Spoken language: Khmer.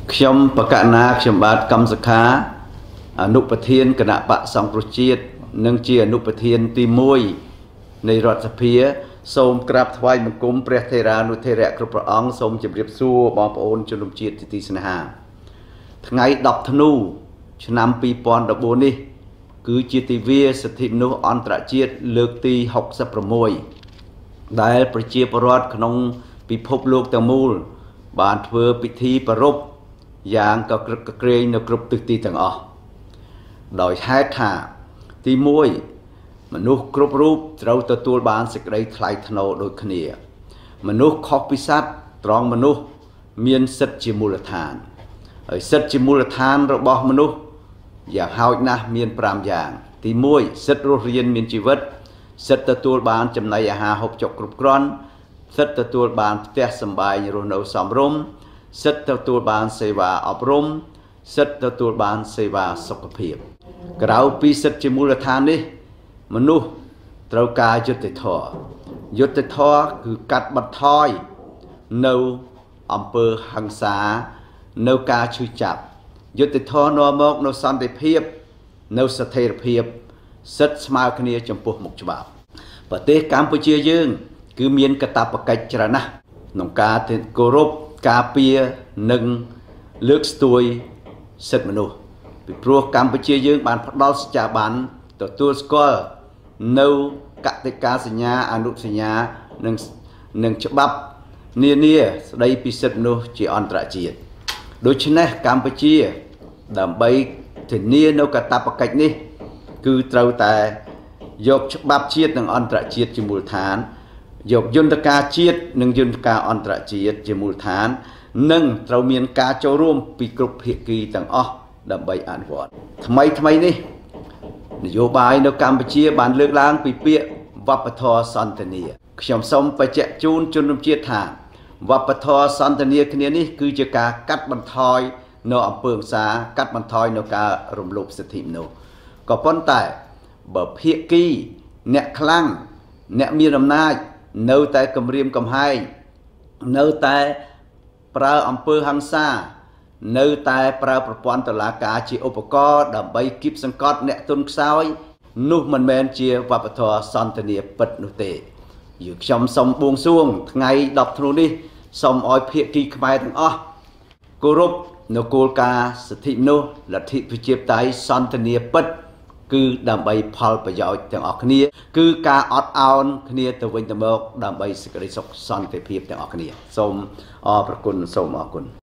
ខ្ញុំបកណាខ្ញុំបាទកម្មសខាអនុប្រធានគណៈបកសង្គ្រោះជាតិនិងជាអនុប្រធានទី1នៃរដ្ឋសភាសូមក្រាបថ្វាយបង្គំព្រះថេរានុថេរៈគ្រប់ព្រះអង្គសូមជម្រាបសួរបងប្អូនជនរួមជាតិជាទីស្នេហាថ្ងៃ10ធ្នូឆ្នាំ2014នេះគឺជាទិវាសិទ្ធិមនុស្សអន្តរជាតិលើកទី66ដែលប្រជាពលរដ្ឋក្នុងពិភពលោកទាំងមូលបានធ្វើពិធីប្រារព្ធយ៉ាងកក្រឹកកក្រែងនៅគ្រប់ទិសទីទាំងអស់ដោយហេតុថាទី1មនុស្សគ្រប់រូបត្រូវទទួលបានសេចក្តីថ្លៃថ្នូរដូចគ្នាមនុស្សខុសពីសត្វត្រង់មនុស្សមានសិទ្ធិជាមូលដ្ឋានហើយសិទ្ធិជាមូលដ្ឋានរបស់មនុស្សយ៉ាងហោចណាស់មាន5យ៉ាងទី1សិទ្ធិរស់រានមានជីវិតសិទ្ធិទទួលបានចំណីអាហារហូបចុកគ្រប់គ្រាន់សិទ្ធិទទួលបានផ្ទះសម្បែងរស់នៅសមរម្យសិទ្ធិទទួលបានសេវាអប់រំសិទ្ធិទទួលបានសេវាសុខភាពក្រៅពីសិទ្ធិជាមូលដ្ឋាននេះមនុស្សត្រូវការយុត្តិធម៌យុត្តិធម៌គឺកាត់បន្ថយនៅអំពើហិង្សានៅការឈឺចាប់យុត្តិធម៌នាំមកនៅសន្តិភាពនៅស្ថិរភាពសិទ្ធិស្មើគ្នាចំពោះមុខច្បាប់ប្រទេសកម្ពុជាយើងគឺមានកាតព្វកិច្ចច្រើនណាស់ក្នុងការគោរពការពារនិងលើកស្ទួយសិទ្ធិមនុស្សពីព្រោះកម្ពុជាយើងបានផ្ដល់សច្ចាប័នទទួលស្គាល់នៅកតិកាសញ្ញាអនុសញ្ញានិងច្បាប់នានាស្ដីពីសិទ្ធិមនុស្សជាអន្តរជាតិដូច្នេះកម្ពុជាដើម្បីធានានៅកាតព្វកិច្ចនេះគឺត្រូវតែយកច្បាប់ជាតិនិងអន្តរជាតិជាមូលដ្ឋានយកយន្តការជាតិនិងយន្តការអន្តរជាតិជាមូលដ្ឋាននិងត្រូវមានការចូលរួមពីគ្រប់ភាគីទាំងអស់ដើម្បីអនុវត្តថ្មីនេះនយោបាយនៅកម្ពុជាបានលើកឡើងពីពាក្យវប្បធម៌សន្តិនិកខ្ញុំសូមបញ្ជាក់ជូនជនរួមជាតិថាវប្បធម៌សន្តិនិកគ្នានេះគឺជាការកាត់បន្ថយនៅអំពើហិង្សាកាត់បន្ថយនៅការរំលោភសិទ្ធិមនុស្សក៏ប៉ុន្តែបើភាគីអ្នកខ្លាំងអ្នកមានអំណាចនៅតែគំរាមកំហែងនៅតែប្រើអំពើហិង្សានៅតែប្រើប្រព័ន្ធតុលាការជាឧបករណ៍ដើម្បីគៀបសង្កត់អ្នកទន់ខ្សោយនោះមិនមែនជាវប្បធម៌សន្តិនិកពិតនោះទេយើងខ្ញុំសូមបួងសួងថ្ងៃ10ធ្នូនេះសូមឲ្យភាគីខ្មែរទាំងអស់គោរពនៅគោលការណ៍សិទ្ធិមនុស្សលទ្ធិប្រជាធិបតេយ្យសន្តិនិកពិតគឺដើម្បីផលប្រយោជន៍ទាំងអស់គ្នាគឺការអត់ឱនគ្នាទៅវិញទៅមកដើម្បីសេចក្តីសុខសន្តិភាពទាំងអស់គ្នាសូមអរព្រគុណសូមអរគុណ